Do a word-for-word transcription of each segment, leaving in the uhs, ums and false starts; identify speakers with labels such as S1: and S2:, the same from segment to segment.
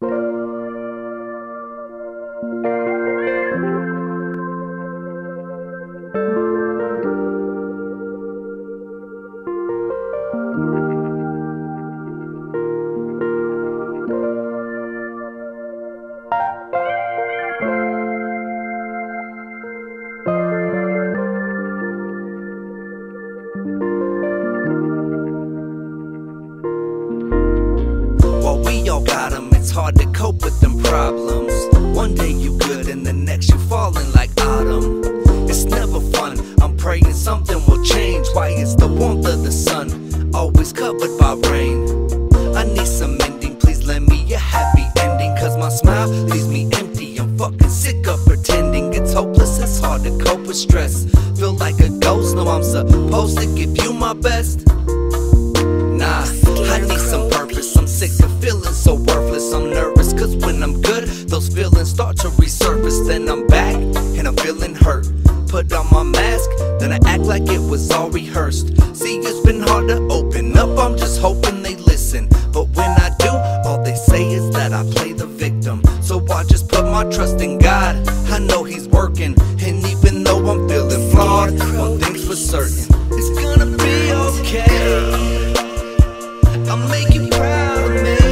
S1: It's hard to cope with them problems. One day you good and the next you falling like autumn. It's never fun, I'm praying something will change. Why is the warmth of the sun always covered by rain? I need some mending, please lend me a happy ending, cause my smile leaves me empty. I'm fucking sick of pretending. It's hopeless, it's hard to cope with stress. Feel like a ghost, no I'm supposed to give you my best. Nah, I need some purpose. I'm sick of feeling so worthless. I'm nervous cause when I'm good, those feelings start to resurface. Then I'm back and I'm feeling hurt. Put on my mask, then I act like it was all rehearsed. See, it's been hard to open up, I'm just hoping they listen. But when I do, all they say is that I play the victim. So I just put my trust in God, I know He's working. And even though I'm feeling flawed, one thing's for certain, it's gonna be okay. I'll make you proud of me.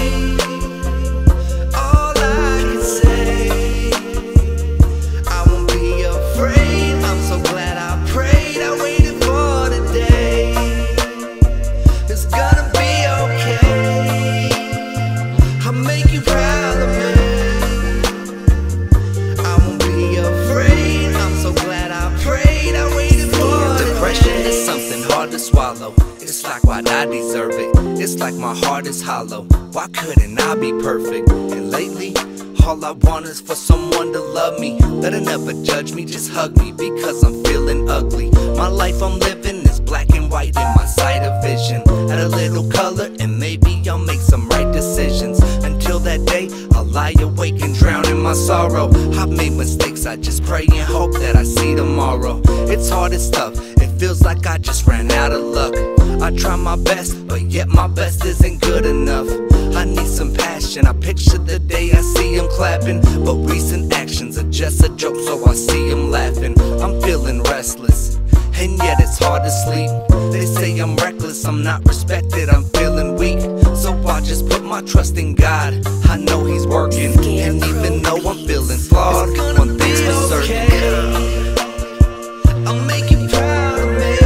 S1: All I can say, I won't be afraid. I'm so glad I prayed, I waited for the day. It's gonna be okay. I'll make you proud of me. I won't be afraid. I'm so glad I prayed, I waited for the day. Depression is something hard to swallow. It's like, why'd I deserve it? It's like my heart is hollow. Why couldn't I be perfect? And lately, all I want is for someone to love me, that'll never judge me, just hug me because I'm feeling ugly. My life I'm living is black and white in my sight of vision. Add a little color and maybe I'll make some right decisions. Until that day, I'll lie awake and drown in my sorrow. I've made mistakes, I just pray and hope that I see tomorrow. It's hard, it's tough, it feels like I just ran out of luck. I try my best, but yet my best isn't good enough. I need some passion, I picture the day I see him clapping, but recent actions are just a joke, so I see him laughing. I'm feeling restless, and yet it's hard to sleep. They say I'm reckless, I'm not respected, I'm feeling weak. So I just put my trust in God, I know He's working. And even though I'm feeling flawed, one thing's for certain, I'll make you proud of me.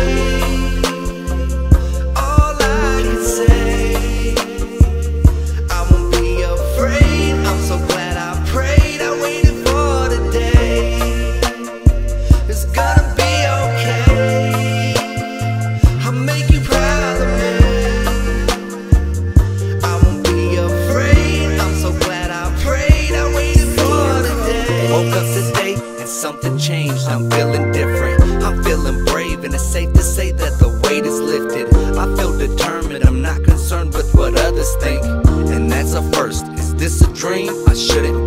S1: All I can say, I won't be afraid. I'm so glad I prayed, I waited for the day. It's gonna be okay. I'll make you proud of me. I won't be afraid. I'm so glad I prayed, I waited for the day. Woke up today and something changed, I'm feeling different. I'm feeling brave and it's safe to say that the weight is lifted. I feel determined, I'm not concerned with what others think, and that's a first. Is this a dream? I shouldn't